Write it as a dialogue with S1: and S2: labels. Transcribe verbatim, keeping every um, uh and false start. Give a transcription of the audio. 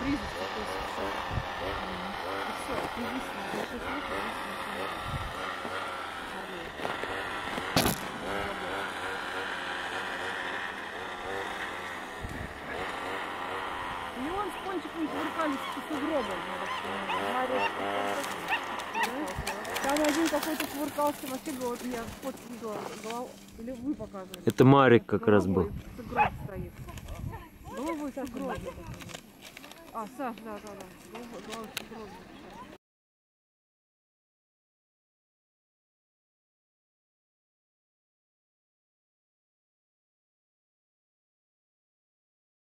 S1: кризис такой совершенно. И все, единственное, большой слух, единственное. И он с Пончиком кувыркались по сугробам. Там один какой-то кувыркался, вообще говорит, я фотки видела, голов... или вы показывали.
S2: Это Марик как раз был.
S1: Сугроб стоит. Головой сугроб. А, Саш, да, да, да. Головой сугроб.